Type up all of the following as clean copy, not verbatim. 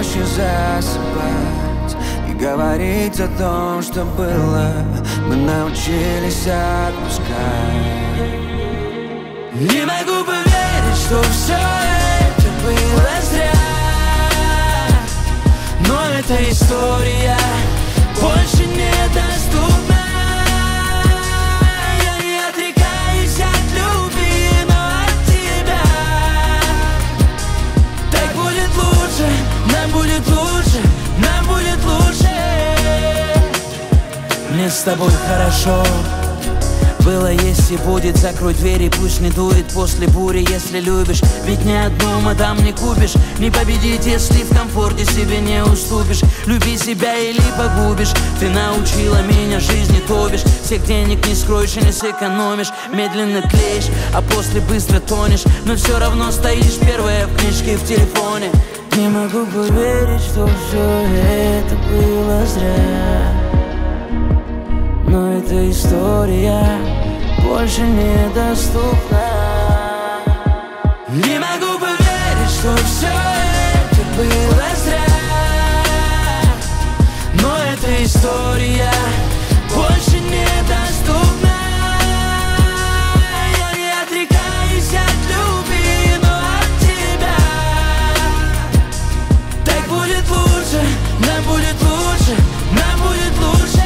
проще засыпать и говорить о том, что было. Мы научились отпускать. Не могу поверить, что все это было зря, но эта история больше недоступна. Я не отрекаюсь от любви, но от тебя. Так будет лучше, нам будет лучше, нам будет лучше. Мне с тобой хорошо было, есть и будет. Закрой двери, пусть не дует после бури. Если любишь, ведь ни одну мадам не купишь. Не победить, если в комфорте себе не уступишь. Люби себя или погубишь. Ты научила меня жизни топишь. Всех денег не скроешь и не сэкономишь. Медленно клеишь, а после быстро тонешь. Но все равно стоишь первая в книжке в телефоне. Не могу поверить, что все это было зря, но эта история больше недоступна. Не могу поверить, что все это было зря, но эта история больше недоступна. Я не отрекаюсь от любви, но от тебя. Так будет лучше, нам будет лучше, нам будет лучше.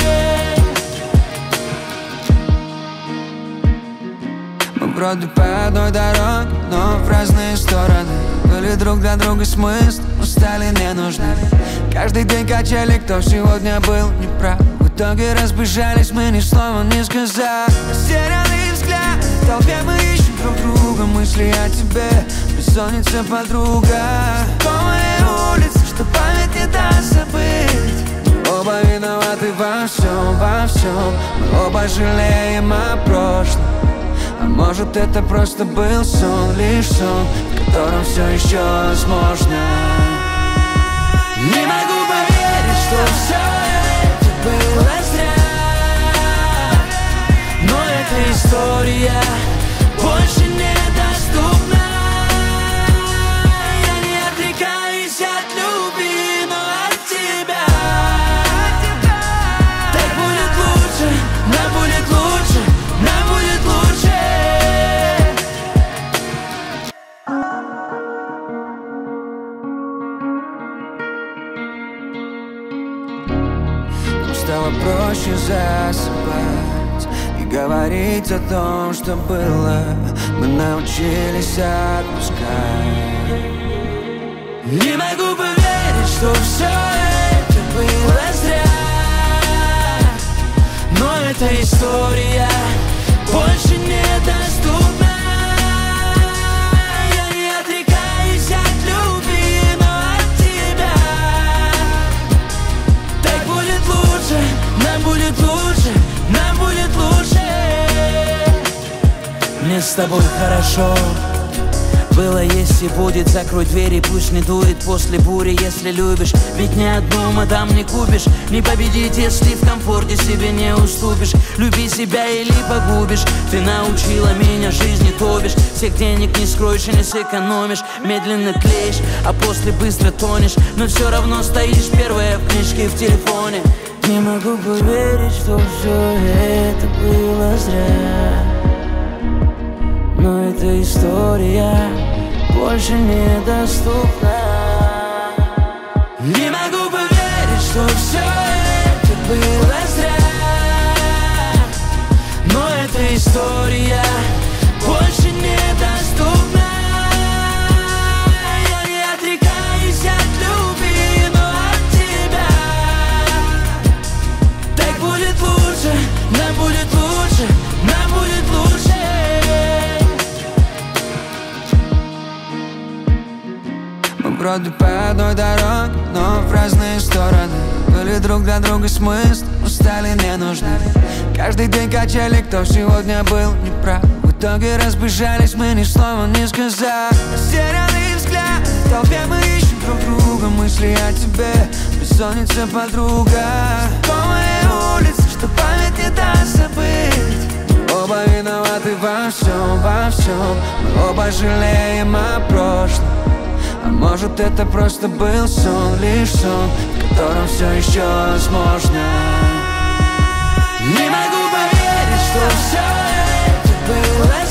Вроде по одной дороге, но в разные стороны. Были друг для друга смысл, но стали не нужны. Каждый день качали, кто сегодня был неправ. В итоге разбежались, мы ни слова не сказали. Растерянный взгляд, в толпе мы ищем друг друга. Мысли о тебе, бессонница подруга. Знакомые улицы, что память не даст забыть. Оба виноваты во всем, во всем. Мы оба жалеем о прошлом. А может, это просто был сон, лишь сон, в котором все еще возможно. Не могу поверить, что все это было зря, но эта история больше недоступна. Я не отрекаюсь от любви, но от тебя. Так будет лучше, нам будет лучше, нам будет лучше. Стало проще засыпать и говорить о том, что было. Мы научились отпускать. Не могу поверить, что все это было зря, но эта история больше недоступна. Я не отрекаюсь от любви, но от тебя. Так будет лучше, нам будет лучше, нам будет лучше. Мне с тобой хорошо было, есть и будет. Закрой двери, пусть не дует после бури. Если любишь, ведь ни одну мадам не купишь. Не победить, если в комфорте себе не уступишь. Люби себя или погубишь. Ты научила меня жизни топишь. Всех денег не скроешь и не сэкономишь. Медленно клеишь, а после быстро тонешь. Но все равно стоишь первая в книжке в телефоне. Не могу поверить, что все это было зря, но эта история больше недоступна. Не могу поверить, что все это было зря, но эта история больше недоступна. Я не отрекаюсь от любви, но от тебя. Так будет лучше, нам будет лучше, нам будет лучше. Мы вроде по одной дороге, но в разные стороны. Были друг для друга смысл, но стали не нужны. Каждый день качали, кто сегодня был неправ. В итоге разбежались, мы ни слова не сказали. Растерянный взгляд, в толпе мы ищем друг друга. Мысли о тебе, бессонница подруга. Знакомые улицы, что память не даст забыть. Оба виноваты во всем, во всем. Мы оба жалеем о прошлом. А может, это просто был сон, лишь сон, в котором все еще возможно. Не могу поверить, что все это было